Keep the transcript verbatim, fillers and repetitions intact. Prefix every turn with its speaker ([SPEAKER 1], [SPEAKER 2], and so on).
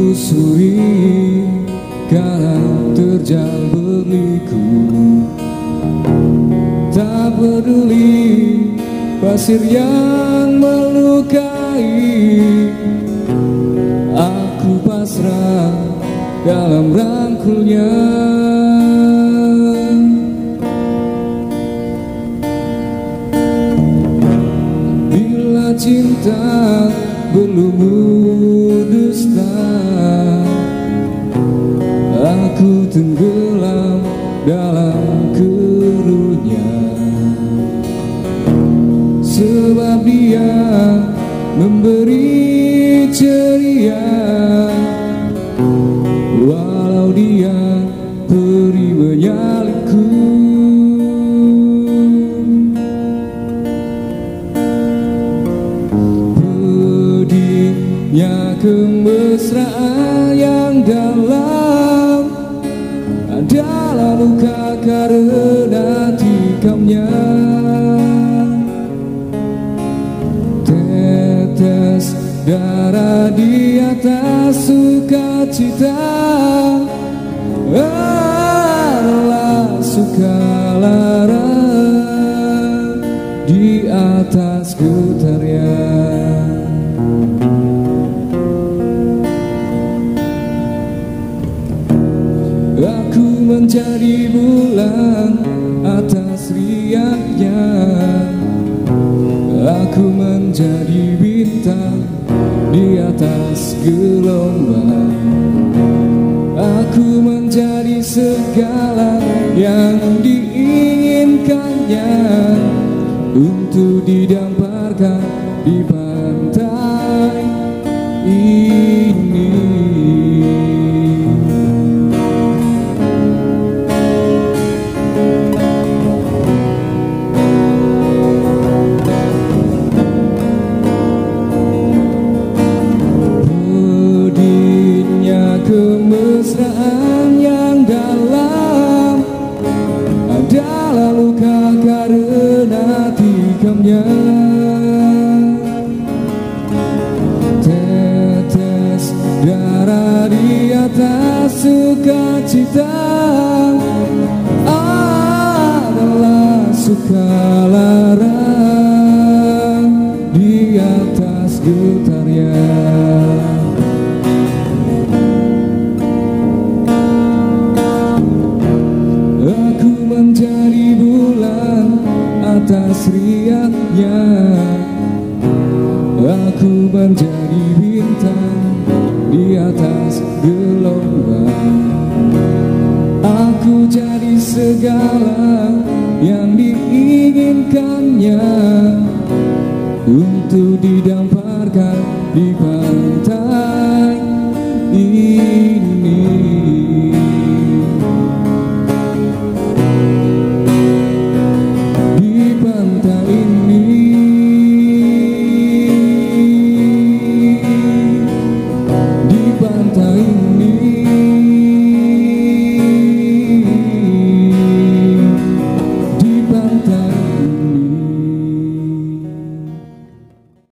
[SPEAKER 1] susuri karang terjal berliku. Tak peduli pasir yang melukai, aku pasrah dalam rangkulnya. Bila cinta berlumur dusta, aku tenggelam dalam keruhnya. Sebab dia memberi ceria, walau dia perih menyalipku. Pedihnya kemesraan yang dalam adalah luka karena tikamnya. Tetes darah di atas sukacita adalah sukalara di atas getarnya. Aku menjadi bulan atas riaknya, aku menjadi bintang di atas gelombang. Aku menjadi segala yang diinginkannya untuk didamparkan di pantai ini. Kemesraan yang dalam adalah luka karena tikamnya. Tetes darah di atas sukacita adalah sukalara di atas getarnya. Menjadi bulan atas riaknya, aku menjadi bintang di atas gelombang. Aku jadi segala yang diinginkannya untuk didamparkan di bawah.